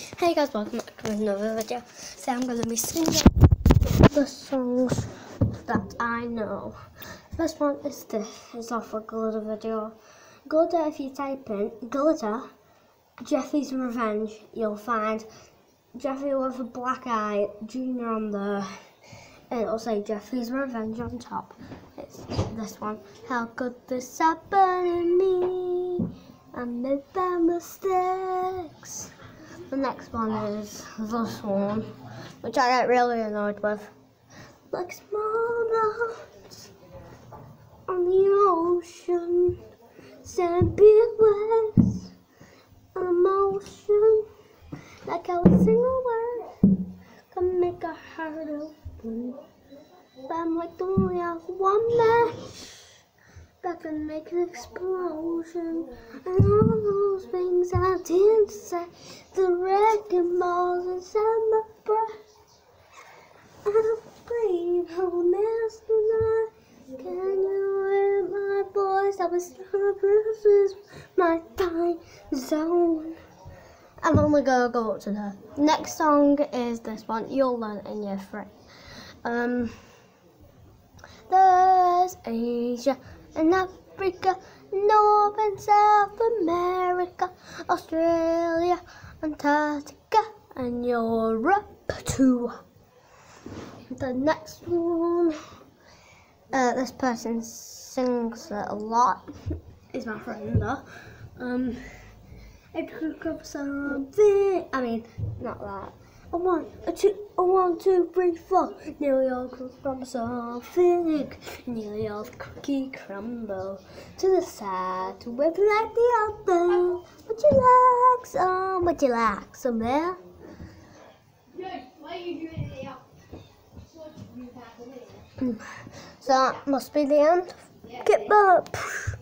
Hey guys, welcome back to another video. So I'm going to be singing the songs that I know. First one is this. It's off a Glitter video. Glitter, if you type in Glitter, Jeffy's Revenge, you'll find Jeffy with a black eye, Junior on there, and it'll say Jeffy's Revenge on top. It's this one. How could this happen to me? I made bad mistakes. The next one is this one, which I get really annoyed with. Like small notes on the ocean, sand big waves, emotion. Like how a single word can make a heart open. But I'm like only have one match that can make an explosion. And all those things I didn't say, the wrecking balls inside my breath. I breathe, oh astronaut. Can you hear my voice? I was this is my time zone. I'm only gonna go up to the next song is this one. You'll learn in year 3. There's Asia and Africa, North and South America, Australia, Antarctica, and Europe too. The next one, this person sings it a lot. Is my friend though. It could come something. I mean, not that. A 1, a 2, a 1, 2, 3, 4. Nearly all comes from something. Nearly all the cookie crumble to the side to whip like the other. Would you like some? Would you like some there? Why are you doing it out? So that must be the end. Get back.